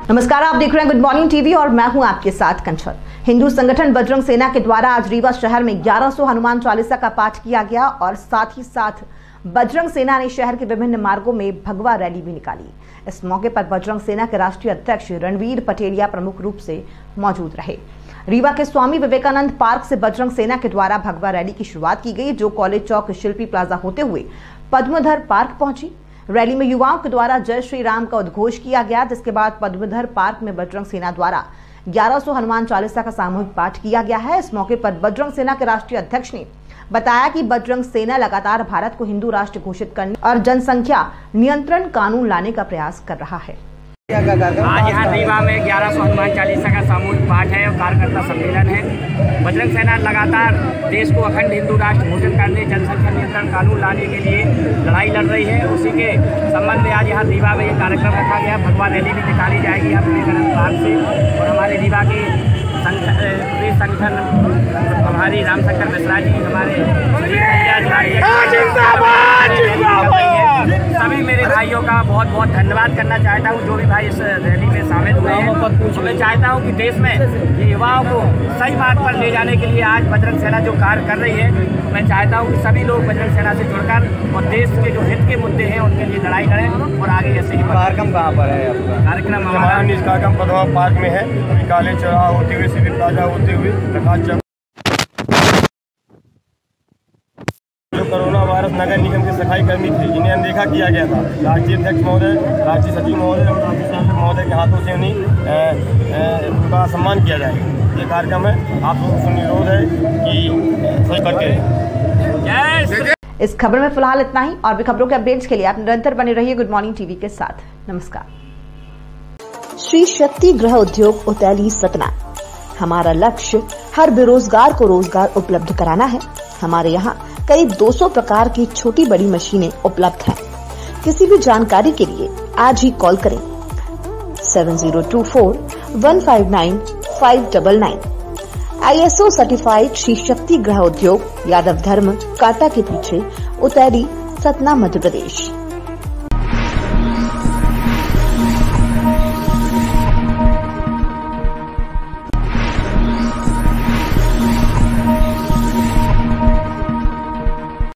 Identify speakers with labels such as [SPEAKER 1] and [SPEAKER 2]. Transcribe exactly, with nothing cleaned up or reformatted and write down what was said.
[SPEAKER 1] नमस्कार, आप देख रहे हैं गुड मॉर्निंग टीवी और मैं हूं आपके साथ कंचन। हिंदू संगठन बजरंग सेना के द्वारा आज रीवा शहर में ग्यारह सौ हनुमान चालीसा का पाठ किया गया और साथ ही साथ बजरंग सेना ने शहर के विभिन्न मार्गों में भगवा रैली भी निकाली। इस मौके पर बजरंग सेना के राष्ट्रीय अध्यक्ष रणवीर पटेलिया प्रमुख रूप से मौजूद रहे। रीवा के स्वामी विवेकानंद पार्क से बजरंग सेना के द्वारा भगवा रैली की शुरुआत की गई, जो कॉलेज चौक शिल्पी प्लाजा होते हुए पद्मधर पार्क पहुंची। रैली में युवाओं के द्वारा जय श्री राम का उद्घोष किया गया, जिसके बाद पद्मधर पार्क में बजरंग सेना द्वारा ग्यारह सौ हनुमान चालीसा का सामूहिक पाठ किया गया है। इस मौके पर बजरंग सेना के राष्ट्रीय अध्यक्ष ने बताया कि बजरंग सेना लगातार भारत को हिंदू राष्ट्र घोषित करने और जनसंख्या नियंत्रण कानून लाने का प्रयास कर रहा है।
[SPEAKER 2] आज यहाँ रीवा में ग्यारह सौ हनुमान चालीसा का सामूहिक पाठ है और कार्यकर्ता सम्मेलन है। बजरंग सेना लगातार देश को अखंड हिंदू राष्ट्र घोषित करने, जनसंख्या नियंत्रण कानून लाने के लिए लड़ाई लड़ रही है। उसी के संबंध में आज यहाँ रीवा में ये कार्यक्रम रखा गया। भगवा रैली भी निकाली जाएगी यहाँ विवेकानंद पार्क से और हमारे रीवा के प्रदेश संगठन हमारी रामशंकर मिश्रा जी, हमारे सभी मेरे भाइयों का बहुत बहुत धन्यवाद करना चाहता हूँ, जो भी भाई इस रैली में शामिल हुए हैं। मैं चाहता हूँ कि देश में ये युवाओं को सही मार्ग पर ले जाने के लिए आज बजरंग सेना जो कार्य कर रही है, मैं चाहता हूँ कि सभी लोग बजरंग सेना से जुड़कर और देश के जो हित के मुद्दे हैं उनके लिए लड़ाई लड़ें और आगे ऐसे ही। कार्यक्रम कहाँ पर है आपका? कार्यक्रम हमारा निज कार्यक्रम पद्मा पार्क में है। अभी कॉलेज चौराहा होते हुए, सिविल प्लाजा होते हुए प्रकाश चौक। जो कोरोना वायरस नगर निगम की सफाई करनी थी, जिन्हें अनदेखा किया गया था, राष्ट्रीय अध्यक्ष महोदय, राज्य सचिव महोदय और राज्य महोदय के हाथों से उन्हें उनका सम्मान किया जाएगा। ये कार्यक्रम है, आप लोगों से अनुरोध है कि सही करके रहें।
[SPEAKER 1] इस खबर में फिलहाल इतना ही और भी खबरों के अपडेट्स के लिए आप निरंतर बने रहिए गुड मॉर्निंग टीवी के साथ। नमस्कार।
[SPEAKER 3] श्री शक्ति गृह उद्योग उतैली सतना। हमारा लक्ष्य हर बेरोजगार को रोजगार उपलब्ध कराना है। हमारे यहाँ करीब दो सौ प्रकार की छोटी बड़ी मशीनें उपलब्ध हैं। किसी भी जानकारी के लिए आज ही कॉल करें seven zero two four one five nine five double nine. I S O certified Shri Shakti Griha उद्योग, यादव धर्म, कांटा के पीछे, उतैली, सतना, मध्य प्रदेश।